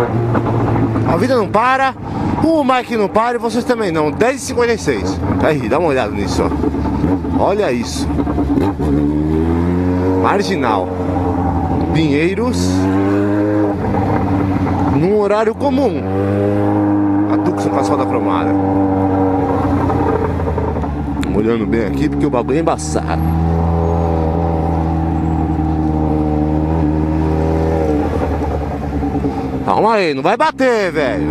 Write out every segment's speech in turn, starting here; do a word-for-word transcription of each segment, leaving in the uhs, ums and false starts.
A vida não para, o Mike não para e vocês também não. Dez e cinquenta e seis. Aí, dá uma olhada nisso, ó. Olha isso. Marginal. Pinheiros. Num horário comum. A Tucson com a solda cromada. Olhando bem aqui porque o bagulho é embaçado. Calma aí, não vai bater, velho.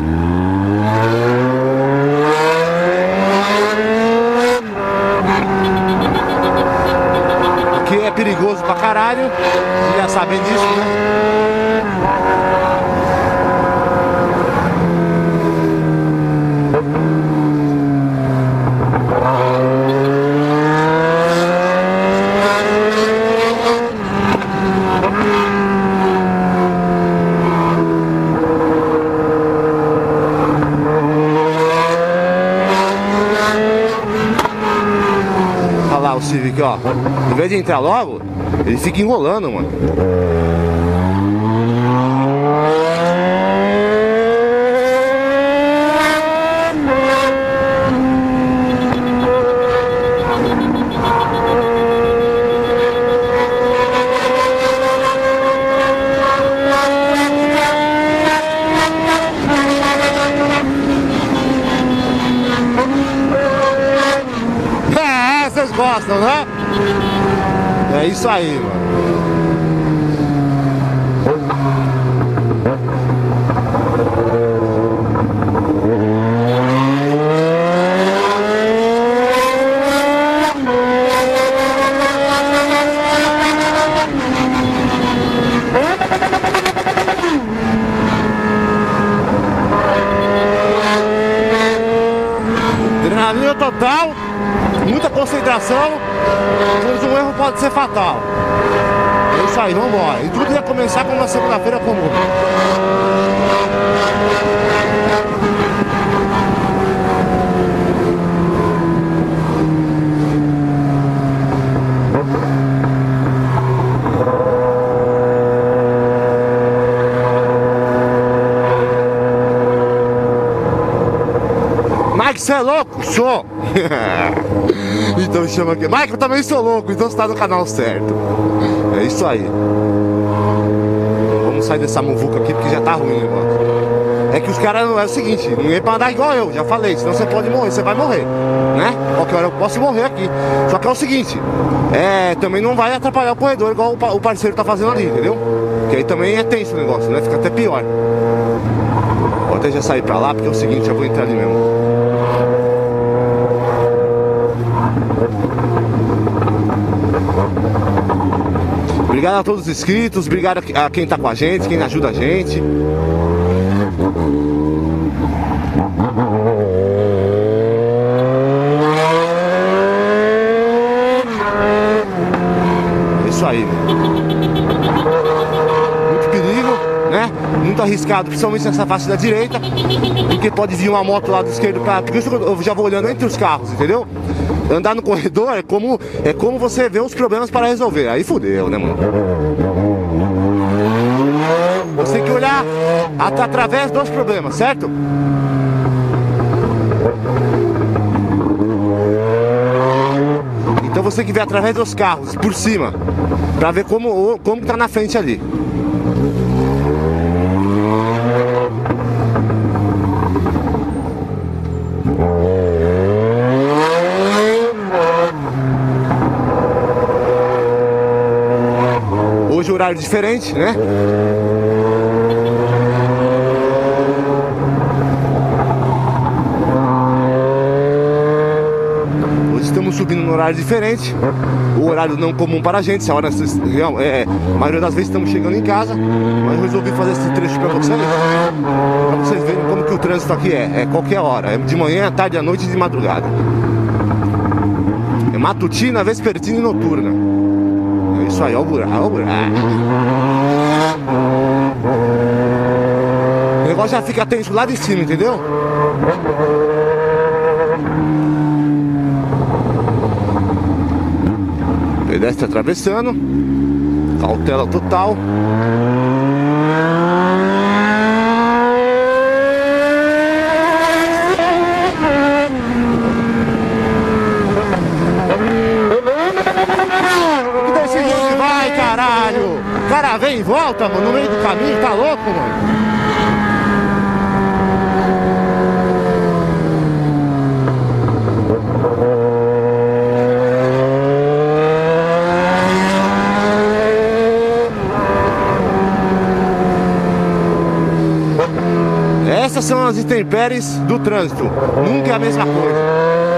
Aqui é perigoso pra caralho. Vocês já sabem disso, né? Olha lá o Civic, ó. Em vez de entrar logo, ele fica enrolando, mano. Vocês gostam, né? É isso aí, mano. Adrenalina total. Muita concentração, mas um erro pode ser fatal. É isso aí, vamos embora. E tudo ia começar com uma segunda-feira comum. Mike, você é louco? Sou! Então me chama aqui. Mike, eu também sou louco, então você tá no canal certo. É isso aí. Vamos sair dessa muvuca aqui porque já tá ruim o negócio. É que os caras, é o seguinte, ninguém pode andar igual eu, já falei, senão você pode morrer, você vai morrer, né? Qualquer hora eu posso morrer aqui. Só que é o seguinte, é, também não vai atrapalhar o corredor igual o parceiro tá fazendo ali, entendeu? Que aí também é tenso o negócio, né? Fica até pior. Vou até já sair pra lá porque é o seguinte, eu vou entrar ali mesmo. Obrigado a todos os inscritos, obrigado a quem tá com a gente, quem ajuda a gente. É isso aí. Muito perigo, né? Muito arriscado, principalmente nessa faixa da direita, porque pode vir uma moto lá do esquerdo pra... Por isso eu já vou olhando entre os carros, entendeu? Andar no corredor é como, é como você vê os problemas para resolver. Aí fudeu, né, mano? Você tem que olhar at através dos problemas, certo? Então você tem que ver através dos carros, por cima, para ver como, como tá na frente ali. Hoje horário diferente, né? Hoje estamos subindo no horário diferente. O horário não comum para a gente. A hora, é, a maioria das vezes estamos chegando em casa. Mas resolvi fazer esse trecho para vocês, para vocês verem como que o trânsito aqui é. É qualquer hora. É de manhã, à tarde, à noite e de madrugada. É matutina, vespertina e noturna. É isso aí, ó o buraco, ó o buraco. O negócio já fica tenso lá de cima, entendeu? Pedestre atravessando. Cautela total. alta, mano, no meio do caminho, tá louco, mano? Essas são as intempéries do trânsito. Nunca é a mesma coisa.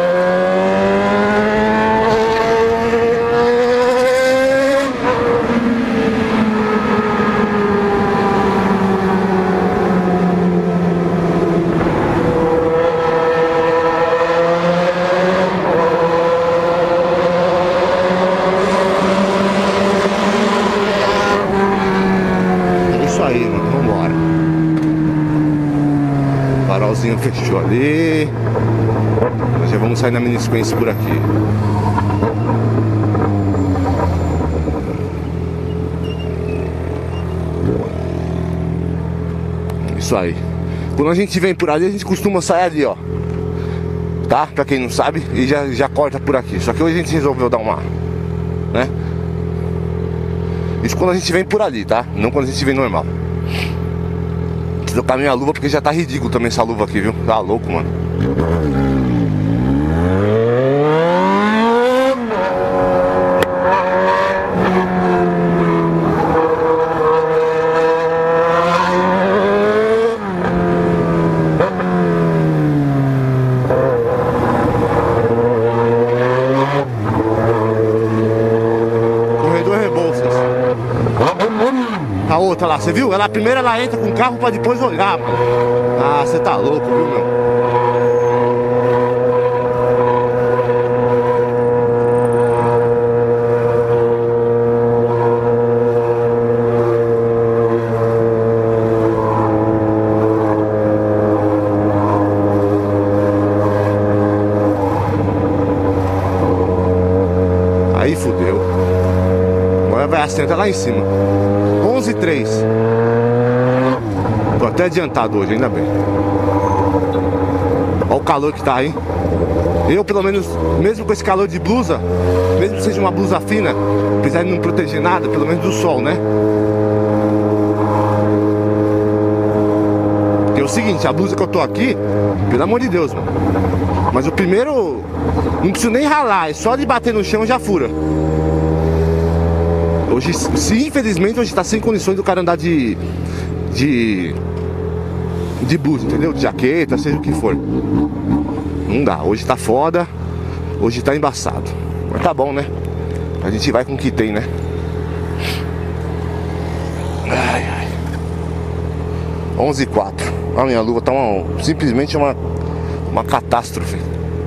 É isso aí, mano. Vambora. Farolzinho fechou ali. Nós já vamos sair na mini sequência por aqui. Isso aí. Quando a gente vem por ali, a gente costuma sair ali, ó. Tá? Pra quem não sabe, e já, já corta por aqui. Só que hoje a gente resolveu dar uma, né? Isso quando a gente vem por ali, tá? Não quando a gente vem normal. Trocar minha luva porque já tá ridículo também essa luva aqui, viu? Tá louco, mano. Corredor Rebouças. A outra lá, você viu? Ela primeiro ela entra com o carro pra depois olhar, mano. Ah, você tá louco, viu, meu? Aí fudeu. Agora vai assentar lá em cima. onze e três. Tô até adiantado hoje, ainda bem. Olha o calor que tá aí. Eu, pelo menos, mesmo com esse calor de blusa, mesmo que seja uma blusa fina, apesar de não proteger nada, pelo menos do sol, né? Porque é o seguinte, a blusa que eu tô aqui, pelo amor de Deus, mano. Mas o primeiro, não preciso nem ralar, é só de bater no chão já fura. Hoje, se infelizmente, hoje tá sem condições do cara andar de de de blusa, entendeu? De jaqueta, seja o que for. Não dá, hoje tá foda. Hoje tá embaçado. Mas tá bom, né? A gente vai com o que tem, né? Ai, ai. onze e quatro. A minha luva tá uma, simplesmente uma uma catástrofe.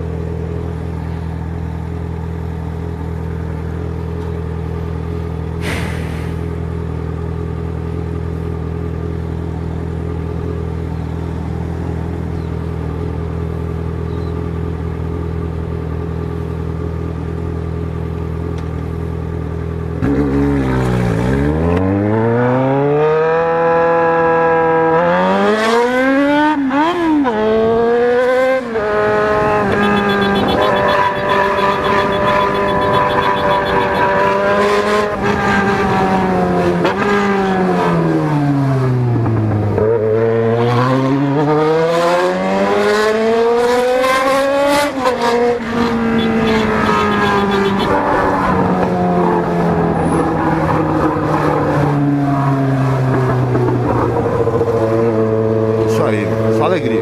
Alegria.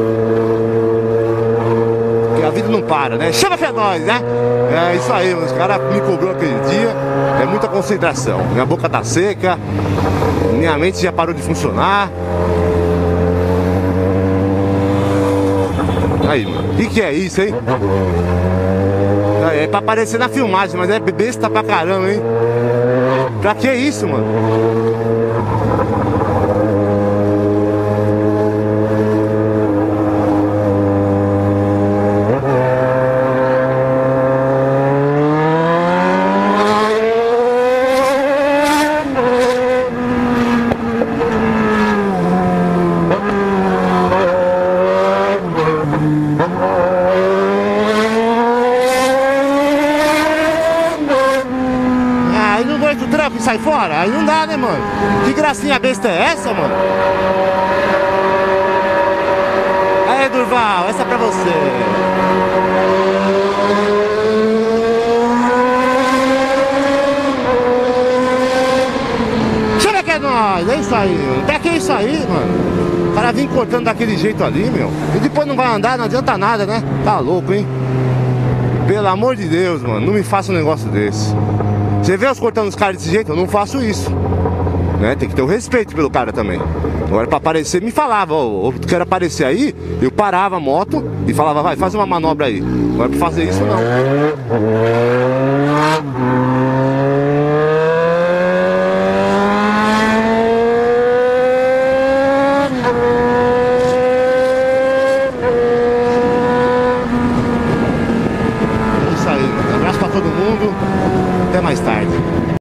Porque a vida não para, né? Chama pra nós, né? É isso aí, os caras me cobrou aquele dia. É muita concentração. Minha boca tá seca. Minha mente já parou de funcionar. Aí, mano. O que, que é isso, hein? É pra aparecer na filmagem, mas é besta pra caramba, hein? Pra que isso, mano? sai fora. Aí não dá, né, mano? Que gracinha besta é essa, mano? Aí, Durval, essa é pra você. Chega que é nóis, é isso aí, mano. Pra que isso aí, mano? O cara vem cortando daquele jeito ali, meu. E depois não vai andar, não adianta nada, né? Tá louco, hein? Pelo amor de Deus, mano, não me faça um negócio desse. Você vê os cortando os caras desse jeito? Eu não faço isso, né? Tem que ter o respeito pelo cara também. Agora pra aparecer, me falava, ó, tu quer aparecer aí? Eu parava a moto e falava, vai, faz uma manobra aí. Agora pra fazer isso, não.